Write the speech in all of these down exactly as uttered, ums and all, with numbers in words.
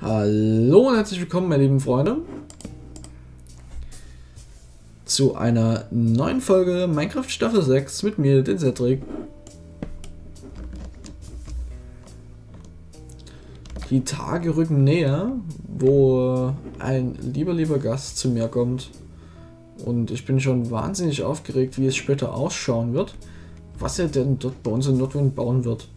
Hallo und herzlich willkommen, meine lieben Freunde, zu einer neuen Folge Minecraft Staffel sechs mit mir, den Cedric. Die Tage rücken näher, wo ein lieber, lieber Gast zu mir kommt. Und ich bin schon wahnsinnig aufgeregt, wie es später ausschauen wird, was er denn dort bei uns in Nordwind bauen wird.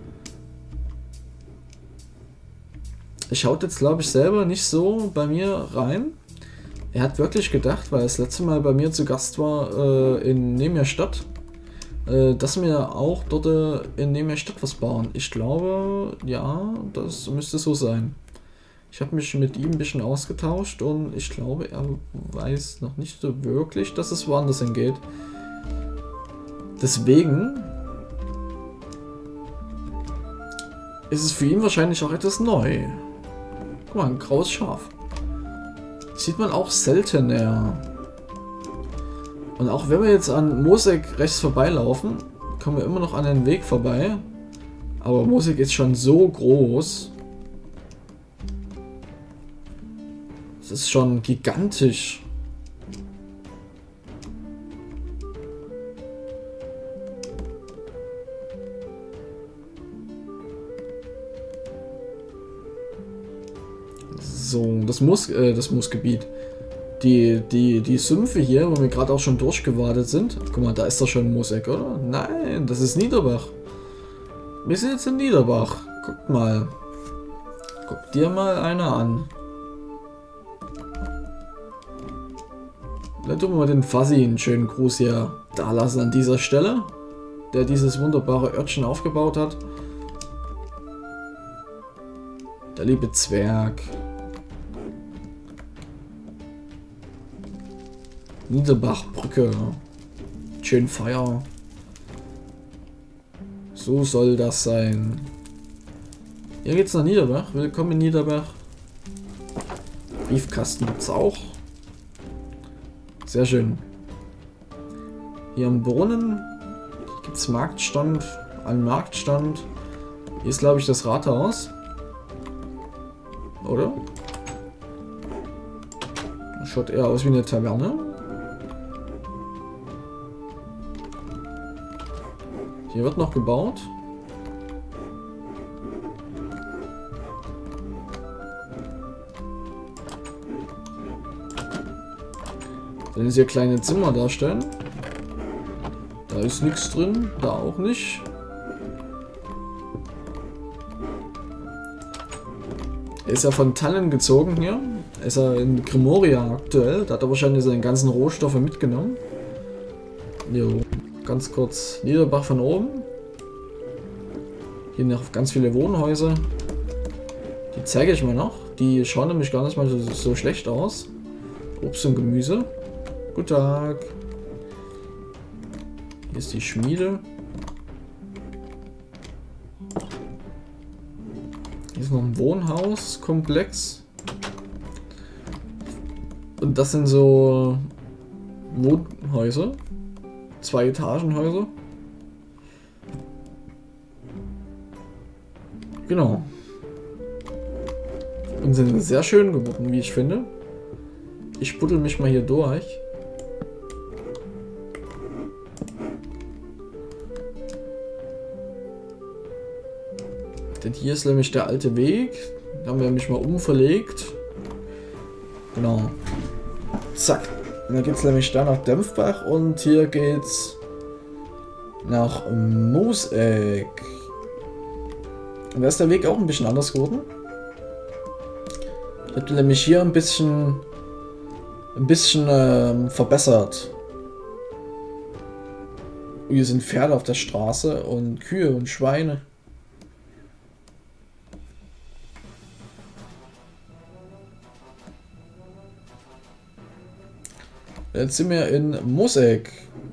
Ich schaut jetzt, glaube ich, selber nicht so bei mir rein. Er hat wirklich gedacht, weil er das letzte Mal bei mir zu Gast war äh, in Nemia-Stadt, äh, dass wir auch dort äh, in Nemia-Stadt was bauen. Ich glaube, ja, das müsste so sein. Ich habe mich mit ihm ein bisschen ausgetauscht und ich glaube, er weiß noch nicht so wirklich, dass es woanders hingeht. Deswegen ist es für ihn wahrscheinlich auch etwas neu. Guck mal, ein graues Schaf. Sieht man auch seltener. Und auch wenn wir jetzt an Mosek rechts vorbeilaufen, kommen wir immer noch an den Weg vorbei. Aber Mosek ist schon so groß. Das ist schon gigantisch. So, das muss, äh, das Moosgebiet. Die, die, die Sümpfe hier, wo wir gerade auch schon durchgewartet sind. Guck mal, da ist doch schon Mosek, oder? Nein, das ist Niederbach. Wir sind jetzt in Niederbach. Guck mal. Guck dir mal einer an. Dann tun wir mal den Fuzzy einen schönen Gruß hier da lassen an dieser Stelle, der dieses wunderbare Örtchen aufgebaut hat. Der liebe Zwerg. Niederbachbrücke. Schön Feier. So soll das sein. Hier geht's nach Niederbach. Willkommen in Niederbach. Briefkasten gibt's auch. Sehr schön. Hier am Brunnen gibt's Marktstand. Ein Marktstand. Hier ist, glaube ich, das Rathaus. Oder? Schaut eher aus wie eine Taverne. Hier wird noch gebaut. Dann ist hier kleine Zimmer darstellen. Da ist nichts drin, da auch nicht. Er ist ja von Tannen gezogen hier. Er ist ja in Grimoria aktuell. Da hat er wahrscheinlich seine ganzen Rohstoffe mitgenommen. Jo. Ganz kurz Niederbach von oben. Hier noch ganz viele Wohnhäuser. Die zeige ich mal noch. Die schauen nämlich gar nicht mal so, so schlecht aus. Obst und Gemüse. Guten Tag. Hier ist die Schmiede. Hier ist noch ein Wohnhauskomplex. Und das sind so Wohnhäuser. Zwei Etagenhäuser. Genau. Und sind sehr schön geworden, wie ich finde. Ich buddel mich mal hier durch. Denn hier ist nämlich der alte Weg. Da haben wir mich mal umverlegt. Genau. Zack. Und dann geht es nämlich da nach Dämpfbach und hier geht's nach Mosek. Und da ist der Weg auch ein bisschen anders geworden. Ich habe nämlich hier ein bisschen ein bisschen ähm, verbessert. Hier sind Pferde auf der Straße und Kühe und Schweine. Jetzt sind wir in Mosek.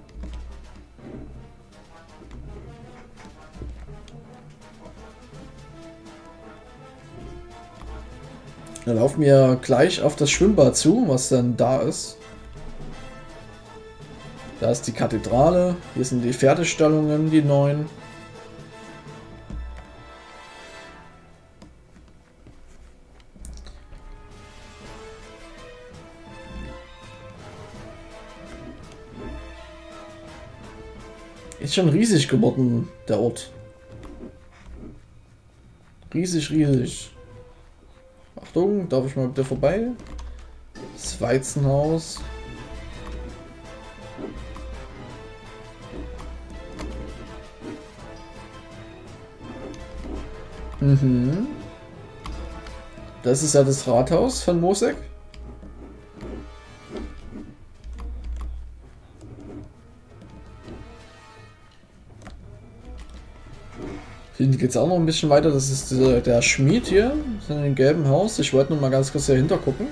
Dann laufen wir gleich auf das Schwimmbad zu, was dann da ist. Da ist die Kathedrale. Hier sind die Pferdestallungen, die neuen. Ist schon riesig geworden, der Ort. Riesig, riesig. Achtung, darf ich mal bitte vorbei? Das Weizenhaus. Mhm. Das ist ja das Rathaus von Mosek. Hier geht es auch noch ein bisschen weiter. Das ist der, der Schmied hier, das ist in dem gelben Haus. Ich wollte noch mal ganz kurz dahinter gucken.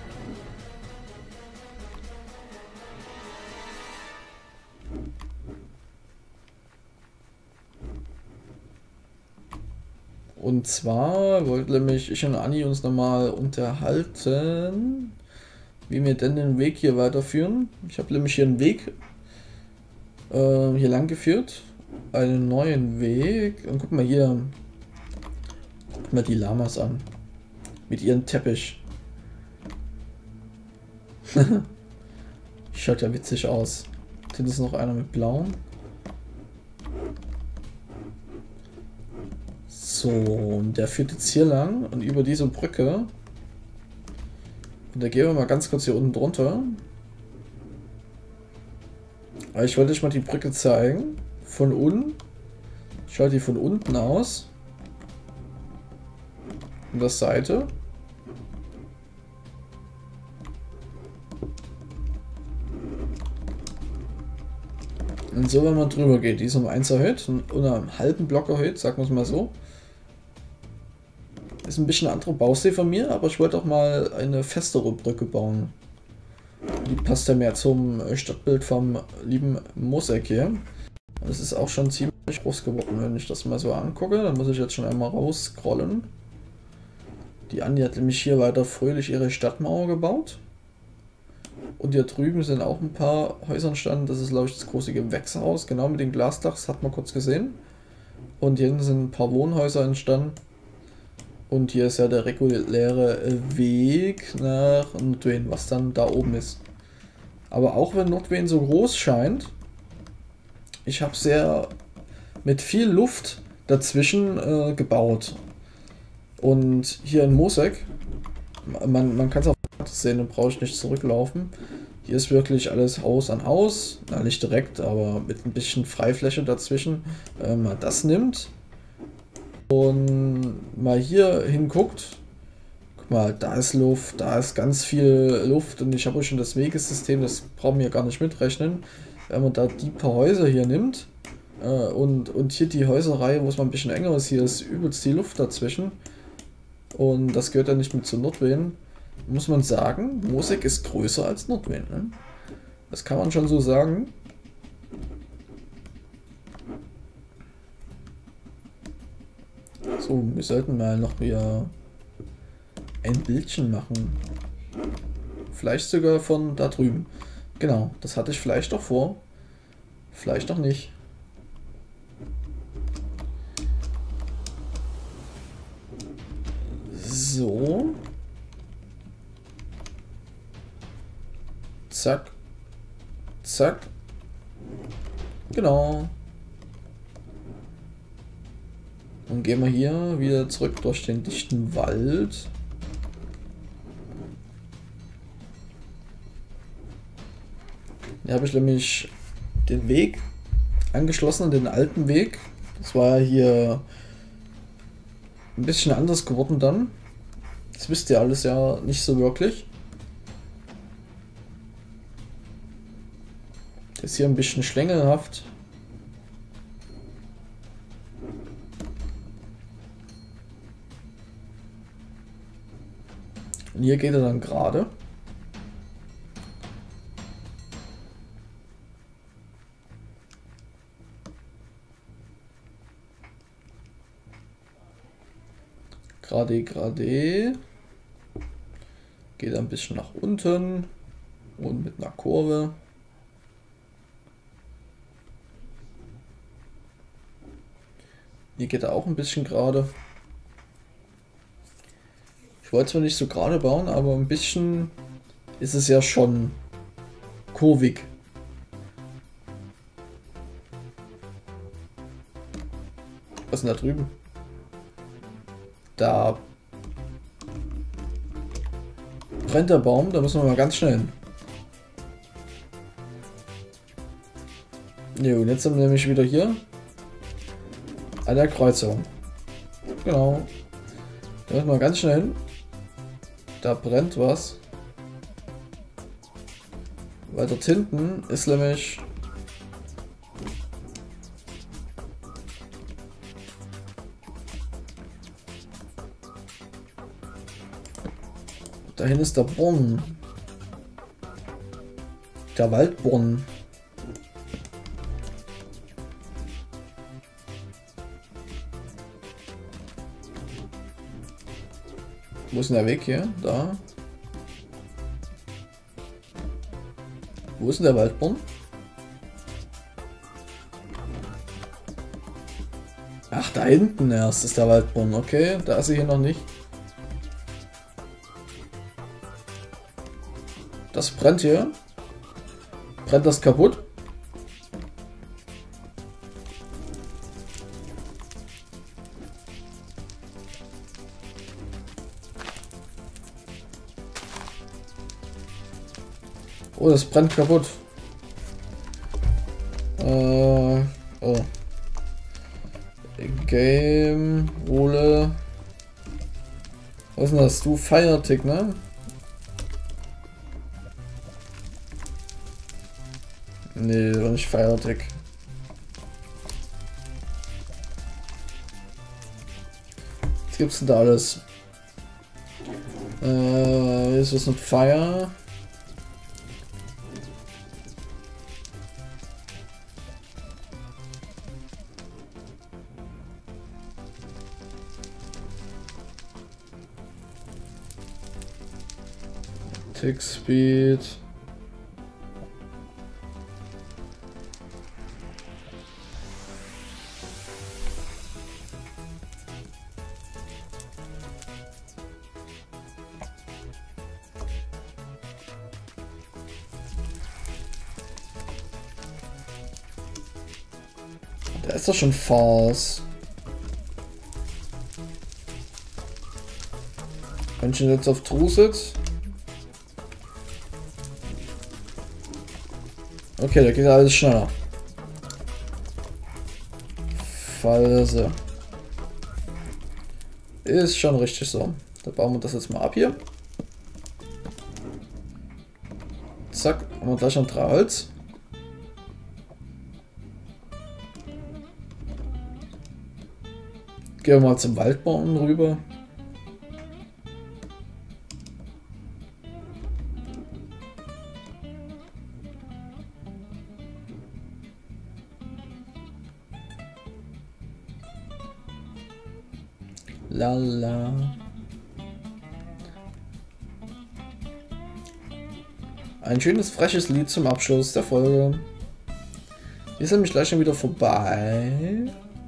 Und zwar wollte nämlich ich und Anni uns nochmal unterhalten, wie wir denn den Weg hier weiterführen. Ich habe nämlich hier einen Weg äh, hier lang geführt. Einen neuen Weg. Und guck mal hier. Guck mal die Lamas an. Mit ihrem Teppich. Schaut ja witzig aus. Hier ist noch einer mit blauen. So, und der führt jetzt hier lang und über diese Brücke. Und da gehen wir mal ganz kurz hier unten drunter. Aber ich wollte euch mal die Brücke zeigen. Von unten. Schaut die von unten aus. Von der Seite. Und so, wenn man drüber geht, die ist um eins erhöht und um einen halben Block erhöht, sagen wir es mal so. Ist ein bisschen ein anderer Baustil von mir, aber ich wollte auch mal eine festere Brücke bauen. Die passt ja mehr zum Stadtbild vom lieben Mosek hier. Das ist auch schon ziemlich groß geworden, wenn ich das mal so angucke. Dann muss ich jetzt schon einmal rausscrollen. Die Anni hat nämlich hier weiter fröhlich ihre Stadtmauer gebaut. Und hier drüben sind auch ein paar Häuser entstanden. Das ist, glaube ich, das große Gewächshaus, genau mit dem Glasdach, das hat man kurz gesehen. Und hier hinten sind ein paar Wohnhäuser entstanden. Und hier ist ja der reguläre Weg nach Nordwen, was dann da oben ist. Aber auch wenn Nordwen so groß scheint, ich habe sehr mit viel Luft dazwischen äh, gebaut. Und hier in Mosek, man, man kann es auch sehen, dann brauche ich nicht zurücklaufen. Hier ist wirklich alles Haus an Haus, na, nicht direkt, aber mit ein bisschen Freifläche dazwischen. Wenn äh, man das nimmt und mal hier hinguckt, guck mal, da ist Luft, da ist ganz viel Luft und ich habe schon das Wegesystem, das brauchen wir gar nicht mitrechnen. Wenn man da die paar Häuser hier nimmt äh, und, und hier die Häuserreihe, wo es mal ein bisschen enger ist, hier ist übelst die Luft dazwischen und das gehört ja nicht mit zu Nordwen, muss man sagen, Mosek ist größer als Nordwen. Ne? Das kann man schon so sagen. So, wir sollten mal noch wieder ein Bildchen machen. Vielleicht sogar von da drüben. Genau, das hatte ich vielleicht doch vor. Vielleicht doch nicht. So. Zack. Zack. Genau. Und gehen wir hier wieder zurück durch den dichten Wald. Hier habe ich nämlich den Weg angeschlossen, den alten Weg. Das war hier ein bisschen anders geworden dann. Das wisst ihr alles ja nicht so wirklich. Das ist hier ein bisschen schlängelhaft. Und hier geht er dann gerade. Gerade, gerade. Geht ein bisschen nach unten und mit einer Kurve. Hier geht er auch ein bisschen gerade. Ich wollte zwar nicht so gerade bauen, aber ein bisschen ist es ja schon kurvig. Was ist denn da drüben? Da brennt der Baum, da müssen wir mal ganz schnell hin. Jo, und jetzt sind wir nämlich wieder hier an der Kreuzung. Genau. Da müssen wir ganz schnell hin. Da brennt was. Weil dort hinten ist nämlich dahin ist der Brunnen. Der Waldbrunnen. Wo ist denn der Weg hier? Da. Wo ist denn der Waldbrunnen? Ach, da hinten erst ist der Waldbrunnen. Okay, da ist er hier noch nicht. Das brennt hier. Brennt das kaputt? Oh, das brennt kaputt. Äh, oh. Game, Ole. Was ist denn das? Du Firetick, ne? Nee, war nicht Firetick. Was gibt's denn da alles? Äh, ist was mit Fire? Tick Speed. Da ist doch schon Farce. Wenn ich ihn jetzt auf True sitze. Okay, da geht alles schneller. False. Ist schon richtig so. Da bauen wir das jetzt mal ab hier. Zack, haben wir gleich noch drei Holz. Gehen wir mal zum Waldbaum rüber. Lala. Ein schönes, freches Lied zum Abschluss der Folge. Die ist nämlich gleich schon wieder vorbei.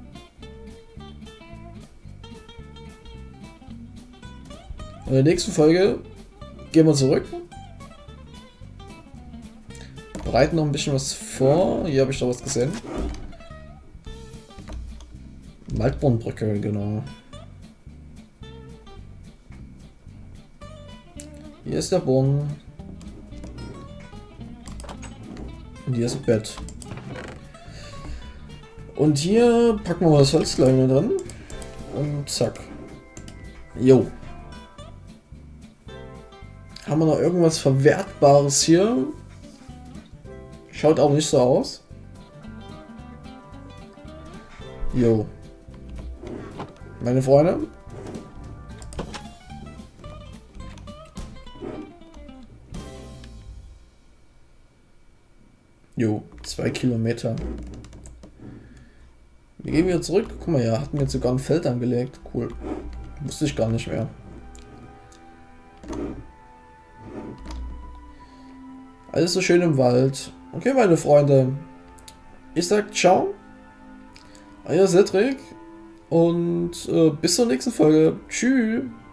In der nächsten Folge gehen wir zurück. Bereiten noch ein bisschen was vor. Hier habe ich doch was gesehen. Waldbrunnenbrücke, genau. Hier ist der Brunnen. Und hier ist ein Bett. Und hier packen wir mal das Holz gleich mal drin. Und zack. Jo. Haben wir noch irgendwas Verwertbares hier? Schaut auch nicht so aus. Jo. Meine Freunde. Jo, zwei Kilometer. Wir gehen wieder zurück. Guck mal, ja, hatten wir jetzt sogar ein Feld angelegt. Cool. Wusste ich gar nicht mehr. Alles so schön im Wald. Okay, meine Freunde. Ich sag ciao. Euer Cedric. Und äh, bis zur nächsten Folge. Tschüss.